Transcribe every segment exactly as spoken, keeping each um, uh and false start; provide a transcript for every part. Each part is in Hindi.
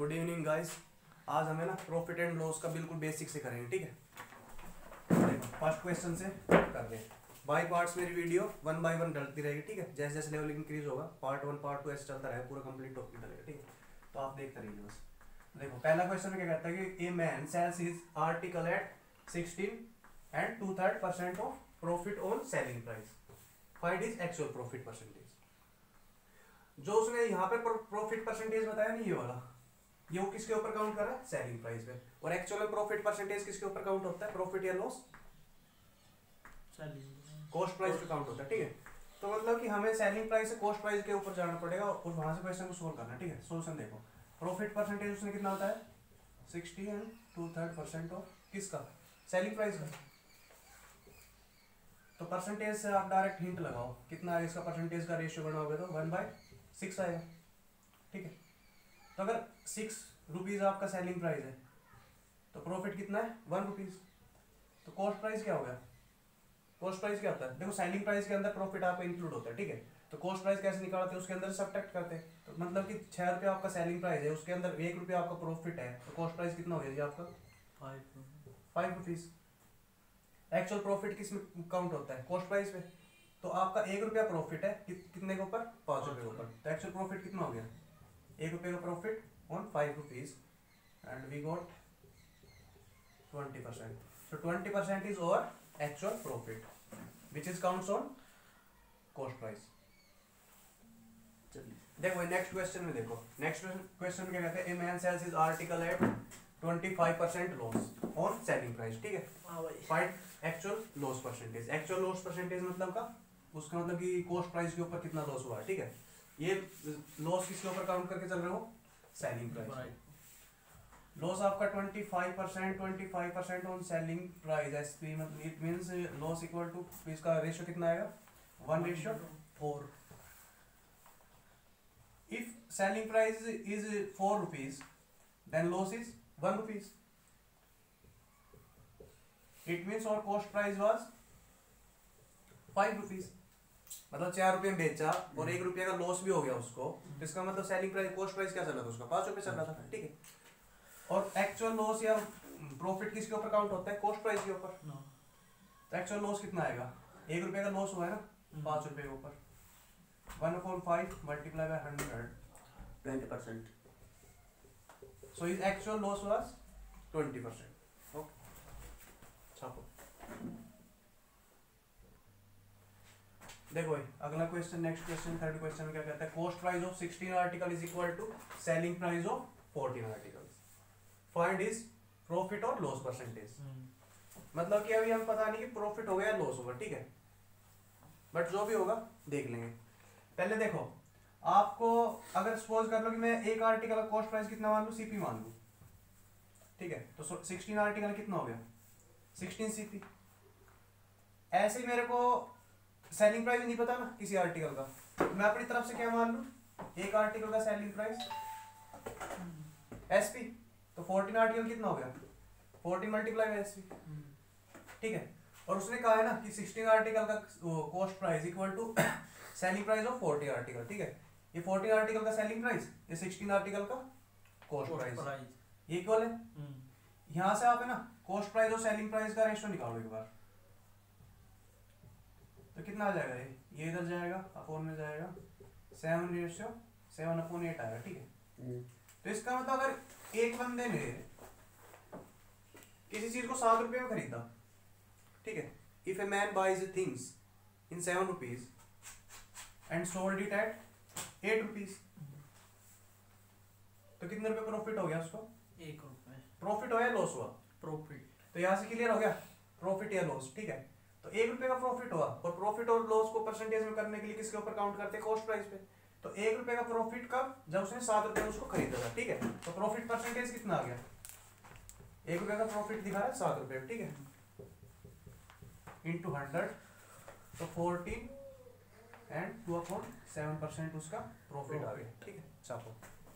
Good evening guys. आज हमें ना प्रॉफिट एंड लॉस का बिल्कुल बेसिक से करेंगे, ठीक है। देखो फर्स्ट क्वेश्चन से कर रहे हैं। बाय पार्ट्स मेरी वीडियो वन बाय वन डलती रहेगी, ठीक है। जैसे जैसे लेवल इंक्रीज होगा पार्ट वन पार्ट टू ऐसे चलता रहेगा, पूरा कंप्लीट टॉपिक डलेगा, ठीक है। तो आप देखते रहिए बस। देखो पहला क्वेश्चन में क्या कहता है कि a man sells his article at sixteen and two third percent of profit on selling price, find his actual profit percentage. जो उसने यहाँ पे प्रॉफिट परसेंटेज बताया नहीं, ये वाला, ये वो किसके ऊपर काउंट कर रहा है? सेलिंग प्राइस पे। और एक्चुअल प्रॉफिट परसेंटेज किसके ऊपर काउंट होता है? प्रॉफिट या लॉस कॉस्ट प्राइस पे काउंट होता है, ठीक है। तो मतलब कि हमें सेलिंग प्राइस से कॉस्ट प्राइस के ऊपर जाना पड़ेगा और वहां से क्वेश्चन को सोल्व करना, ठीक है। सॉल्यूशन देखो, प्रॉफिट परसेंटेज उसने कितना होता है? Sixty and two third percent of किसका? सेलिंग प्राइस का। तो परसेंटेज से आप डायरेक्ट हिंट लगाओ कितना है इसका, परसेंटेज का रेशियो बनाओगे तो वन बाय सिक्स आएगा, ठीक है। तो अगर सिक्स रुपीज आपका सेलिंग प्राइस है तो प्रॉफिट कितना है? One rupees. तो कॉस्ट प्राइस क्या हो गया? कॉस्ट प्राइस क्या होता है? देखो सेलिंग प्राइस के अंदर प्रॉफिट आपका इंक्लूड होता है, ठीक है। तो कॉस्ट प्राइस कैसे निकालते हैं? उसके अंदर सब्ट्रैक्ट करते हैं। तो मतलब कि छह रुपये आपका सेलिंग प्राइस है, उसके अंदर एक रुपया आपका प्रॉफिट है, तो कॉस्ट प्राइस कितना हो गया जी आपका? Five rupees. एक्चुअल प्रॉफिट किस में काउंट होता है? कॉस्ट प्राइस पे। तो आपका एक रुपया प्रॉफिट है कि, कितने के ऊपर? पाँच रुपये के ऊपर। तो एक्चुअल प्रॉफिट कितना हो गया? एक रुपये का profit on five rupees and we got twenty percent. So twenty percent is और actual profit which is counts on cost price. देखो नेक्स्ट क्वेश्चन में देखो, नेक्स्ट क्वेश्चन में क्या कहते हैं? A man sells his article at twenty five percent loss on selling price, ठीक है। Find actual loss percentage. Actual loss percentage मतलब का उसका मतलब कि कॉस्ट प्राइस के ऊपर कितना लॉस हुआ है, ठीक है। ये लॉस किसके ऊपर काउंट करके चल रहे हो? Selling price. लॉस आपका twenty five percent twenty five percent on selling price SP, मतलब it means loss equal to इसका रेशियो कितना आएगा? One ratio four. If selling price is four rupees then loss is one rupees. It means और cost price was five rupees, मतलब चार रुपये में बेचा और एक रुपये का लॉस भी हो गया उसको। तो इसका मतलब सेलिंग प्राइस कॉस्ट प्राइस क्या चल रहा था उसका? पांच रुपये चल रहा था, ठीक है। और एक्चुअल लॉस या प्रॉफिट किसके ऊपर काउंट होता है? कॉस्ट प्राइस के ऊपर। तो एक्चुअल लॉस कितना आएगा? एक रुपये का लॉस हुआ है ना, पांच रुपये के ऊपर। One upon five multiply by hundred, twenty percent. So is actual loss was twenty percent. Okay, छापो। देखो भाई अगला question, next question, third question में क्या कहता है? Cost price of sixteen article is equal to selling price of fourteen articles, find is profit और लॉस परसेंटेज। मतलब कि अभी हम पता नहीं कि प्रॉफिट होगा या लॉस होगा, ठीक है, बट जो भी होगा देख लेंगे। पहले देखो, आपको अगर सपोज कर लो कि मैं एक आर्टिकल का कॉस्ट प्राइस कितना मान लूं? सीपी मान लूं, ठीक है। तो सिक्सटीन आर्टिकल कितना हो गया? Sixteen CP. ऐसे ही मेरे को सेलिंग प्राइस नहीं पता ना किसी आर्टिकल का, तो मैं अपनी तरफ से क्या मान लूं? एक आर्टिकल का सेलिंग प्राइस एसपी। तो फोर्टीन आर्टिकल कितना हो गया? फोर्टीन मल्टीप्लाई बाय एसपी, ठीक है। और उसने कहा है ना कि सिक्सटीन आर्टिकल का cost price equal to selling price of forty article, ठीक है। ये फोर्टीन आर्टिकल का सेलिंग प्राइस, ये सिक्सटीन आर्टिकल का कॉस्ट प्राइस, ये इक्वल है। यहां से आप है ना कॉस्ट प्राइस और सेलिंग प्राइस का रेशियो निकालो एक बार, तो कितना आ जाएगा? ये ये इधर जाएगा, अपॉन में जाएगा, seven ratio seven upon eight आएगा, ठीक है। तो इसका मतलब अगर एक बंदे ने किसी चीज को सात रुपए में खरीदा, ठीक है, if a man buys things in seven rupees and sold it at eight rupees, तो कितने रुपए प्रॉफिट हो गया उसको? एक रुपए। प्रॉफिट हो या लॉस हुआ? प्रॉफिट। तो यहां से क्लियर हो गया प्रॉफिट या लॉस, ठीक है। तो एक रुपए का प्रॉफिट हुआ और प्रॉफिट और लॉस को परसेंटेज में करने के लिए किसके ऊपर काउंट करते हैं? कॉस्ट प्राइस पे। तो एक रुपए का प्रॉफिट कब? जब उसने सात रुपए उसको खरीदा था, ठीक है। तो प्रॉफिट परसेंटेज कितना आ गया? एक रुपए का प्रॉफिट दिखा रहा है सात रुपए, ठीक है, इंटू हंड्रेड, तो fourteen and two upon seven percent उसका प्रॉफिट आ गया, ठीक है। छापो।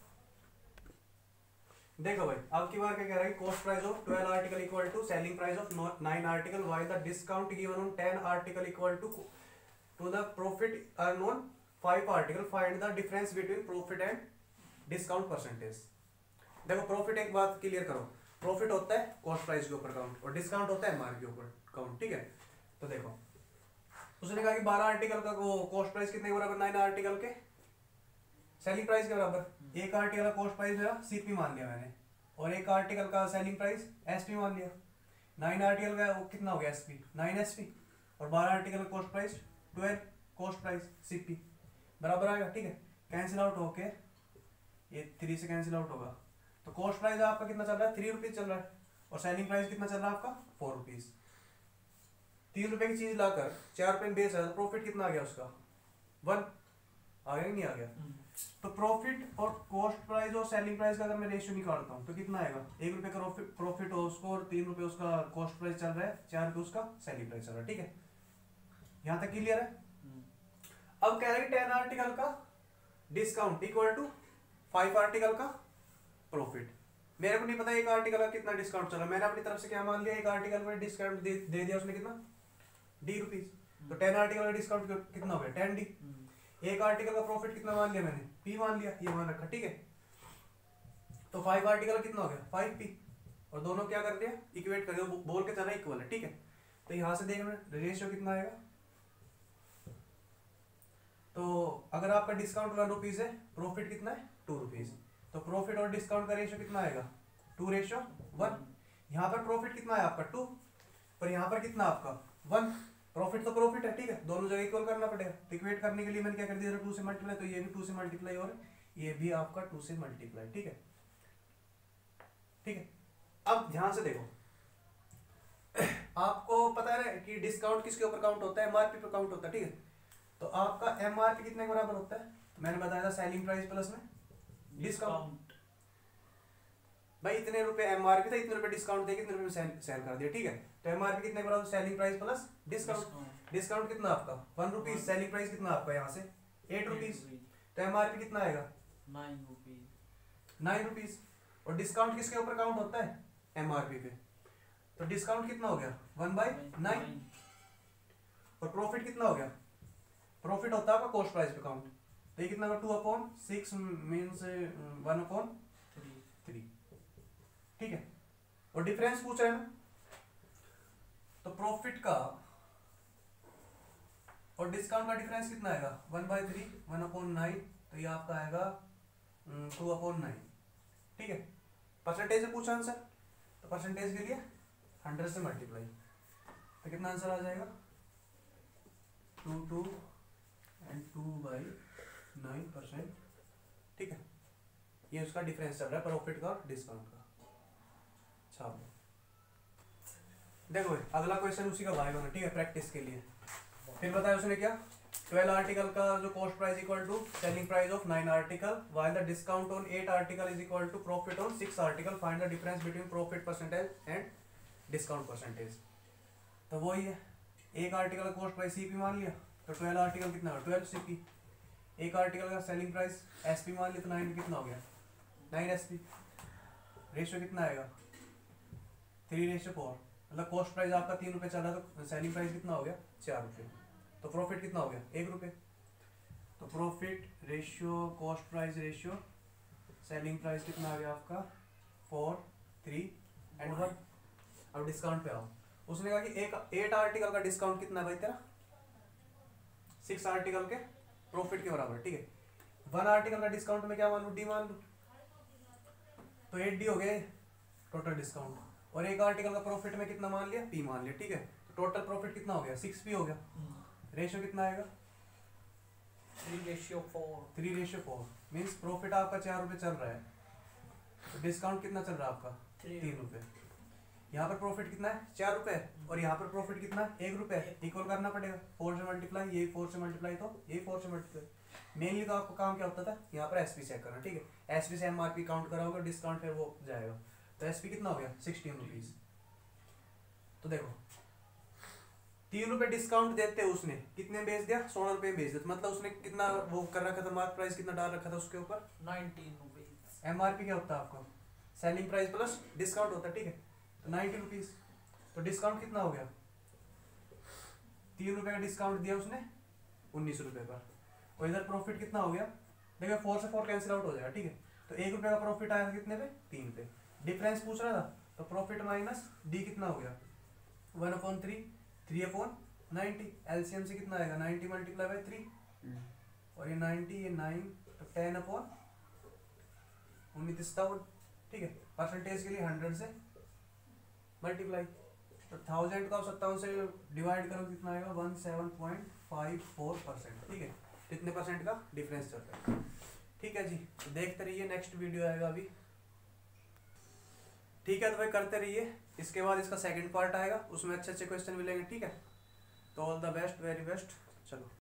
देखो भाई अब की बार क्या कह रहा है? Cost price of twelve article equal to selling price of nine article while the discount given on ten article equal to to the profit earn on five article, find the difference between profit and discount percentage. देखो प्रॉफिट, एक बात क्लियर करो, प्रॉफिट होता है कॉस्ट प्राइस के ऊपर काउंट और डिस्काउंट होता है एमआरपी के ऊपर काउंट, ठीक है। तो देखो उसने कहा कि बारह आर्टिकल का वो कॉस्ट प्राइस कितने के बराबर, नाइन आर्टिकल के सेलिंग प्राइस के बराबर। एक आर्टिकल का कॉस्ट प्राइस मेरा सीपी मान लिया मैंने, और एक आर्टिकल का सेलिंग प्राइस एसपी मान लिया। नाइन आर्टिकल का वो कितना हो गया एसपी, नाइन एसपी, और बारह आर्टिकल का cost price twelve cost price CP बराबर आएगा, ठीक है। कैंसिल आउट होके ये थ्री से कैंसिल आउट होगा, तो कॉस्ट प्राइस आपका कितना चल रहा है, थ्री रुपीज चल रहा है, और सेलिंग प्राइस कितना चल रहा है आपका, फोर रुपीज। तीन रुपए की चीज लाकर चार रुपए में बेच रहा है, तो प्रॉफिट कितना आ गया उसका, वन आ गया, नहीं आ गया। तो प्रॉफिट और कॉस्ट प्राइस और सेलिंग प्राइस का अगर मैं रेशियो निकालता हूँ तो कितना आएगा, एक रुपए का प्रॉफिट हो उसको और तीन रुपए उसका कॉस्ट प्राइस चल रहा है, चार रुपए उसका सेलिंग प्राइस चल रहा है, ठीक है। यहाँ तक क्लियर है। अब कह रहे हैं टेन आर्टिकल का discount equal to five article का प्रॉफिट। मेरे को नहीं पता एक आर्टिकल का कितना डिस्काउंट चला, मैंने अपनी तरफ से क्या मान लिया, एक आर्टिकल में डिस्काउंट दे, दे दिया उसने कितना, डी रुपीज। तो टेन आर्टिकल का डिस्काउंट कितना हो गया, टेन डी। एक आर्टिकल का प्रॉफिट कितना मान लिया मैंने, पी मान लिया, ये मान रखा, ठीक है। तो फाइव आर्टिकल कितना हो गया, फाइव पी, और दोनों क्या कर दिया, इक्वेट कर दिया, बोल के चला इक्वल है, ठीक है। तो यहां से देखना रेशियो कितना आएगा, तो अगर आपका डिस्काउंट वन रुपीज है, प्रॉफिट कितना है, टू रुपीज, तो प्रॉफिट और डिस्काउंट का रेशियो कितना आएगा, टू रेशियो वन। यहाँ पर प्रॉफिट कितना है आपका टू, पर यहाँ पर कितना आपका वन। प्रॉफिट तो प्रॉफिट है, ठीक है, दोनों जगह इक्वल करना पड़ेगा। इक्वेट करने के लिए मैंने क्या कर दिया, टू से मल्टीप्लाई, तो ये भी टू से मल्टीप्लाई और ये भी आपका टू से मल्टीप्लाई, ठीक है, ठीक है। अब ध्यान से देखो, आपको पता है ना कि डिस्काउंट किसके ऊपर काउंट होता है, एमआरपी पर काउंट होता है, ठीक है। तो आपका एमआरपी कितने के बराबर होता है, मैंने बताया था सेलिंग प्राइस प्लस में डिस्काउंट। भाई इतने रुपए एमआरपी था, इतने रुपए डिस्काउंट देके इतने रुपए में सेल, सेल कर दिया, ठीक है। तो एमआरपी कितने के बराबर, selling price plus discount. Discount कितना आपका वन रुपीज, सेलिंग प्राइस कितना आपका यहाँ से एट रुपीज, तो एमआरपी कितना आएगा, नाइन रुपीज, नाइन रुपीज। और डिस्काउंट किसके ऊपर काउंट होता है, एमआरपी पे, तो डिस्काउंट कितना हो गया, वन बाई नाइन। और प्रॉफिट कितना हो गया, प्रॉफिट होता है आपका कॉस्ट प्राइस पे काउंट, तो ये कितना होगा, two upon six means one upon three, ठीक है। और डिफरेंस पूछ रहे हैं ना, तो प्रॉफिट का और डिस्काउंट का डिफरेंस कितना आएगा, one by three, one upon nine, तो ये आपका आएगा टू अपॉन नाइन, ठीक है। परसेंटेज से पूछा आंसर, तो परसेंटेज के लिए हंड्रेड से मल्टीप्लाई, तो कितना आंसर आ जाएगा, two two and two by nine percent, ठीक है। ये उसका डिफरेंस चल रहा है प्रॉफिट का और डिस्काउंट का। अच्छा देखो अगला क्वेश्चन उसी का भाई बना, ठीक है, प्रैक्टिस के लिए। फिर बताया उसने क्या, ट्वेल्व आर्टिकल का जो cost price equal to selling price of nine article, while the discount on eight article is equal to profit on six article, find the difference between profit percentage and discount percentage. तो वही है, एक आर्टिकल का कॉस्ट प्राइस सीपी मान लिया, तो ट्वेल्व आर्टिकल कितना होगा, ट्वेल्व सीपी। एक आर्टिकल का सेलिंग प्राइस एसपी मान लिया, तो नाइन कितना हो गया, नाइन एसपी। रेशियो कितना आएगा, थ्री रेशियो फोर, मतलब कॉस्ट प्राइस आपका तीन रुपए चल रहा है, तो सेलिंग प्राइस कितना हो गया, चार रुपए, तो प्रॉफिट कितना हो गया, एक रुपए। तो profit ratio cost price ratio selling price कितना आ गया आपका, फोर थ्री एंड वन। अब डिस्काउंट पे आओ, उसने कहा कि एक एट आर्टिकल का डिस्काउंट कितना है भाई तेरा, सिक्स आर्टिकल के प्रॉफिट के बराबर, ठीक है। वन आर्टिकल का डिस्काउंट में क्या मान लू, डी मान लू, तो एट डी हो गए टोटल डिस्काउंट, और एक आर्टिकल का प्रॉफिट में कितना मान लिया, पी मान लिया, ठीक है। तो टोटल प्रॉफिट कितना हो गया, सिक्स पी हो गया। रेशियो कितना आएगा, three ratio four, three ratio four means profit आपका चार रुपए चल रहा है, तो डिस्काउंट कितना चल रहा है आपका, तीन रुपए। यहाँ पर प्रॉफिट कितना है, चार रुपए, और यहाँ पर प्रॉफिट कितना है, एक रुपए। इक्वल करना पड़ेगा, फोर से मल्टीप्लाई, ये फोर से मल्टीप्लाई, तो ये फोर से मल्टीप्लाई। मेनली तो आपको काम क्या होता था, यहाँ पर एसपी चेक करना, ठीक है। एसपी से एमआरपी काउंट कराओगे, डिस्काउंट फिर वो जाएगा, तो एसपी कितना हो गया, सिक्सटीन रुपीज। तो देखो तीन रुपए डिस्काउंट देते उसने कितने बेच दिया, सोलह रुपए बेच दिया, मतलब उसने कितना वो कर रखा था, मार्क प्राइस कितना डाल रखा था उसके ऊपर, नाइनटीन रुपीज। एमआरपी क्या होता है आपका, सेलिंग प्राइस प्लस डिस्काउंट होता है, ठीक है। तो नाइनटी रुपीज, तो डिस्काउंट कितना हो गया, तीन रुपए का डिस्काउंट दिया उसने उन्नीस रुपए पर, और इधर प्रॉफिट कितना हो गया, देखो फोर से फोर कैंसिल आउट हो जाएगा, ठीक है। तो एक रुपये का प्रॉफिट आया कितने पे, तीन पे। डिफरेंस पूछ रहा था, तो प्रॉफिट माइनस डी कितना हो गया, one upon three, three upon ninety. LCM से कितना आएगा, नाइन्टी मल्टीप्लाई बाई थ्री, और ये नाइन्टी, ये नाइन, तो टेन अपॉन उन्नीस थाउजेंड। ठीक है, परसेंटेज के लिए हंड्रेड से मल्टीप्लाई, तो थाउजेंड का सत्तावन से डिवाइड करो कितना आएगा, one seven point five four percent. ठीक है, कितने परसेंट का डिफरेंस चल रहा है। ठीक है जी, तो देखते रहिए, नेक्स्ट वीडियो आएगा अभी। ठीक है, तो भाई करते रहिए, इसके बाद इसका सेकंड पार्ट आएगा, उसमें अच्छे अच्छे क्वेश्चन मिलेंगे। ठीक है, तो all the best, very best, चलो।